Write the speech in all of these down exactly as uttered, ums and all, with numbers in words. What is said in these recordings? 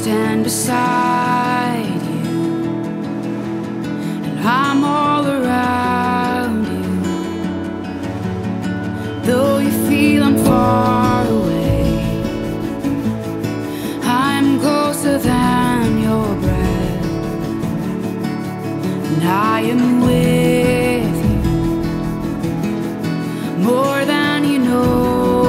stand beside you, and I'm all around you. Though you feel I'm far away, I'm closer than your breath, and I am with you more than you know.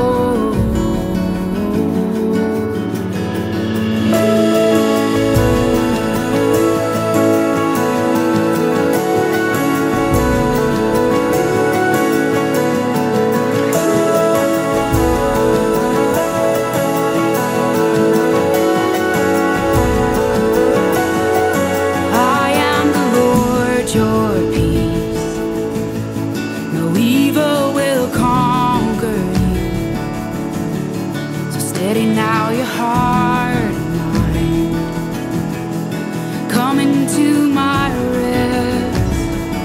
Steady now your heart and mind, come into my rest,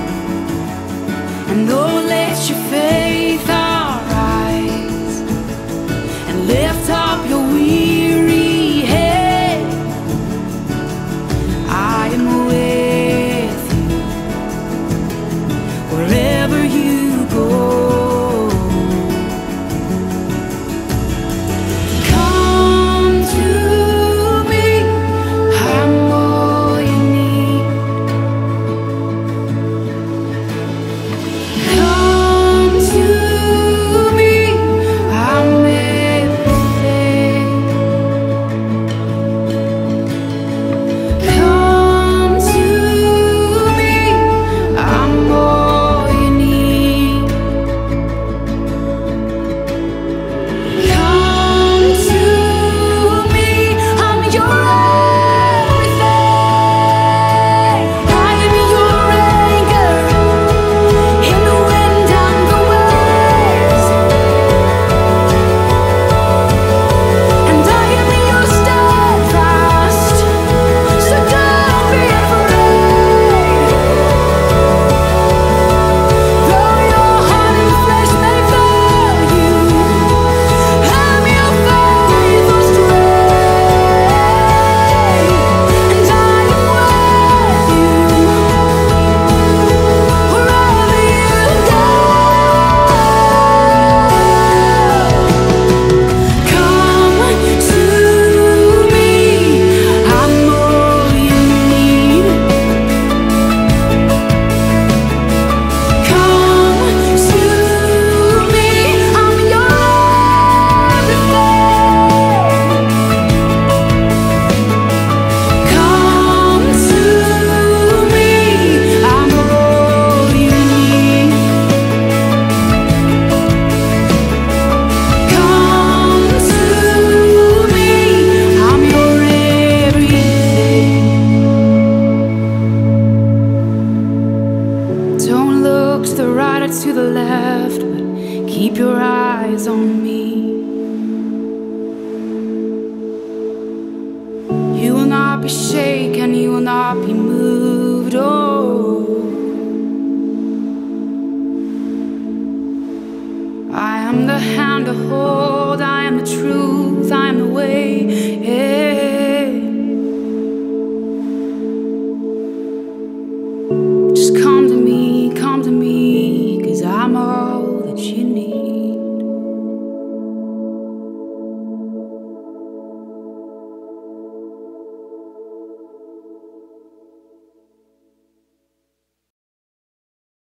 and oh, let your faith arise and lift up your weary head. I am with you wherever you go. To the left, but keep your eyes on me. You will not be shaken, you will not be moved.